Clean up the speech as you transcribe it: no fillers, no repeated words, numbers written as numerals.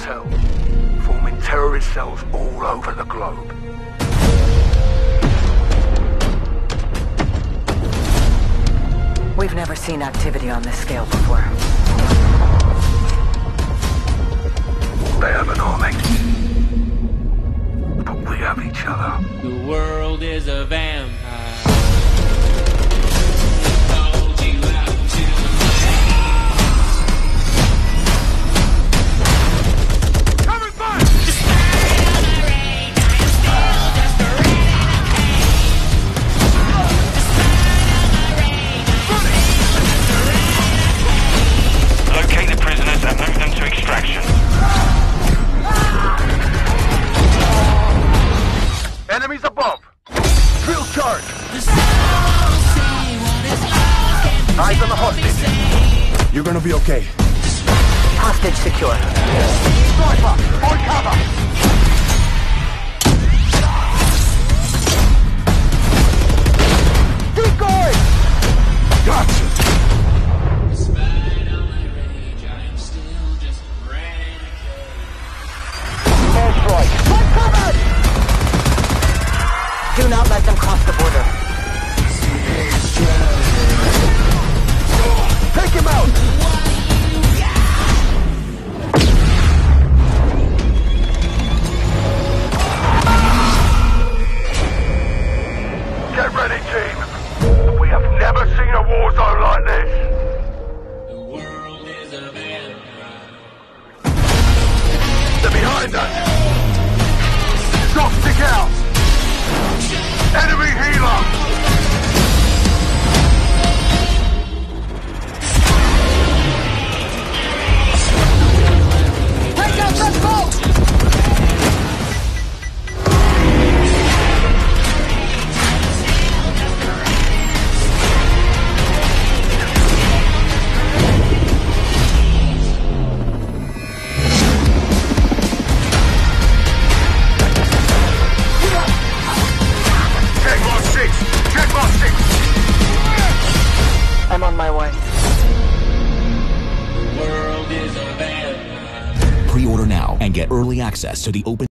intel, forming terrorist cells all over the globe. We've never seen activity on this scale before. They have an army, but we have each other. The world is a vampire. Locate the prisoners and move them to extraction. Enemies above! Drill charge! Eyes on the hostage! You're gonna be okay. Hostage secure. Sniper! On cover! Decoy! Gotcha! Airstrike! Take cover! Do not let them cross the border. Take him out! Get ready, team! We have never seen a war zone like this! The world is a vampire. They're behind us! Stop, stick out! Enemy healer! Take out that boat! Check box 6! I'm on my way. The world is a vampire. Pre-order now and get early access to the open